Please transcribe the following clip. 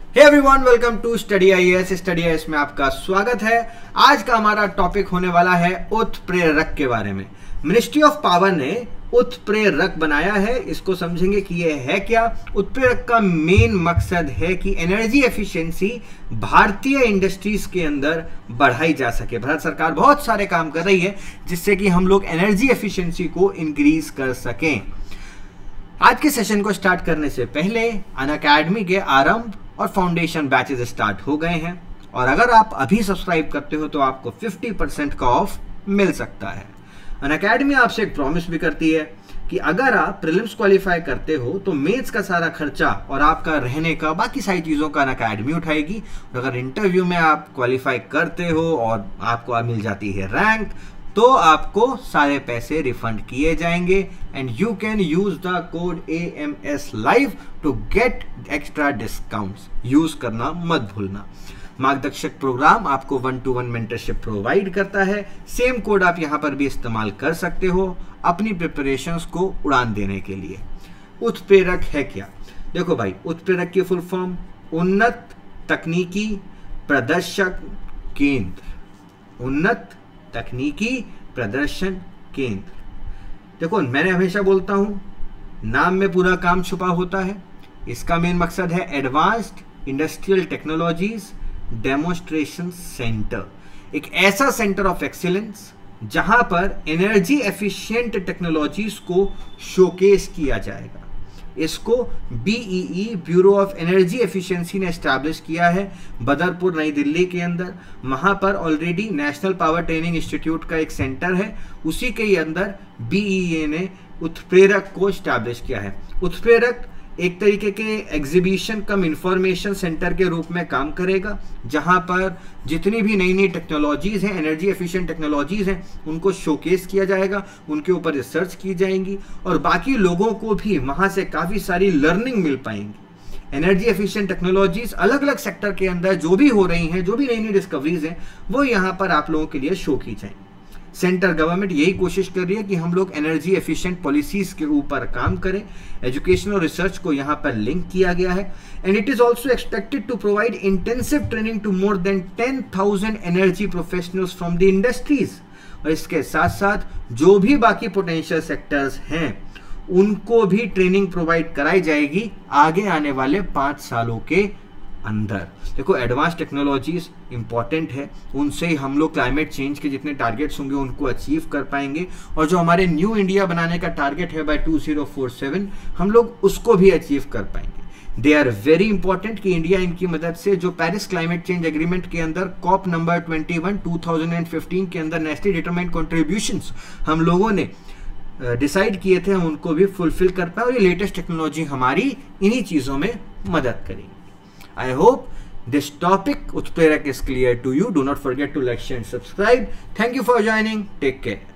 Hey everyone, welcome to Study IAS. Study IAS में आपका स्वागत है। आज का हमारा टॉपिक होने वाला है उत्प्रेरक के बारे में। मिनिस्ट्री ऑफ पावर ने उत्प्रेरक बनाया है। इसको समझेंगे कि ये है क्या। उत्प्रेरक का मेन मकसद है कि एनर्जी एफिशिएंसी भारतीय इंडस्ट्रीज के अंदर बढ़ाई जा सके। भारत सरकार बहुत सारे काम कर रही है जिससे कि हम लोग एनर्जी एफिशिएंसी को इंक्रीज कर सकें। आज के सेशन को स्टार्ट करने से पहले अनअकैडमी के आरंभ और फाउंडेशन बैचेस स्टार्ट हो गए हैं और अगर आप अभी सब्सक्राइब करते हो तो आपको 50% का ऑफ मिल सकता है। अनअकैडमी आपसे एक प्रॉमिस भी करती है कि अगर आप प्रीलिम्स क्वालिफाई करते हो तो मेंस का सारा खर्चा और आपका रहने का बाकी सारी चीज़ों का अनअकैडमी उठाएगी। और अगर इंटरव्यू में आप क्वालिफाई करते हो और आपको मिल जाती है रैंक तो आपको सारे पैसे रिफंड किए जाएंगे and you can use the code AMS Live to get extra discounts. Use करना मत भूलना। मार्गदर्शक प्रोग्राम आपको 1-to-1 मेंटरशिप प्रोवाइड करता है। सेम कोड आप यहां पर भी इस्तेमाल कर सकते हो अपनी प्रिपरेशंस को उड़ान देने के लिए। उत्प्रेरक है क्या? देखो भाई, उत्प्रेरक की फुल फॉर्म उन्नत तकनीकी प्रदर्शक केंद्र। उन्नत तकनीकी प्रदर्शन केंद्र। देखो, मैंने हमेशा बोलता हूं नाम में पूरा काम छुपा होता है। इसका मेन मकसद है advanced industrial technologies demonstration centre. एक ऐसा सेंटर ऑफ एक्सीलेंस जहां पर एनर्जी एफिशिएंट टेक्नोलॉजीज को शोकेस किया जाएगा। इसको BEE bureau of energy efficiency ने एस्टैब्लिश किया है बदरपुर नई दिल्ली के अंदर। वहां पर already national power training institute का एक सेंटर है, उसी के अंदर BEA ने उत्प्रेरक को एस्टैब्लिश किया है। उत्प्रेरक एक तरीके के एग्जीबिशन कम इंफॉर्मेशन सेंटर के रूप में काम करेगा जहां पर जितनी भी नई नई टेक्नोलॉजीज हैं, एनर्जी एफिशिएंट टेक्नोलॉजीज हैं, उनको शोकेस किया जाएगा, उनके ऊपर रिसर्च की जाएंगी और बाकी लोगों को भी वहां से काफ़ी सारी लर्निंग मिल पाएंगी। एनर्जी एफिशिएंट टेक्नोलॉजीज अलग अलग सेक्टर के अंदर जो भी हो रही हैं, जो भी नई नई डिस्कवरीज हैं, वो यहाँ पर आप लोगों के लिए शो की जाएंगी। सेंट्रल गवर्नमेंट यही कोशिश कर रही है कि हम लोग एनर्जी एफिशिएंट पॉलिसीज के ऊपर काम करें। एजुकेशन और रिसर्च को यहाँ पर लिंक किया गया है and it is also expected to provide intensive training to more than 10,000 energy professionals from the industries. और इसके साथ साथ जो भी बाकी पोटेंशियल सेक्टर्स हैं उनको भी ट्रेनिंग प्रोवाइड कराई जाएगी आगे आने वाले 5 सालों के अंदर। देखो, एडवांस टेक्नोलॉजीज इंपॉर्टेंट है, उनसे ही हम लोग क्लाइमेट चेंज के जितने टारगेट्स होंगे उनको अचीव कर पाएंगे और जो हमारे न्यू इंडिया बनाने का टारगेट है बाय 2047 हम लोग उसको भी अचीव कर पाएंगे। दे आर वेरी इंपॉर्टेंट कि इंडिया इनकी मदद से जो पेरिस क्लाइमेट चेंज एग्रीमेंट के अंदर COP नंबर 21 2015 के अंदर नेशनली डिटरमाइंड कॉन्ट्रीब्यूशंस हम लोगों ने डिसाइड किए थे, हम उनको भी फुलफिल कर पाए और ये लेटेस्ट टेक्नोलॉजी हमारी इन्हीं चीज़ों में मदद करेगी। I hope this topic Utprerak is clear to you. Do not forget to like, share and subscribe. Thank you for joining. Take care.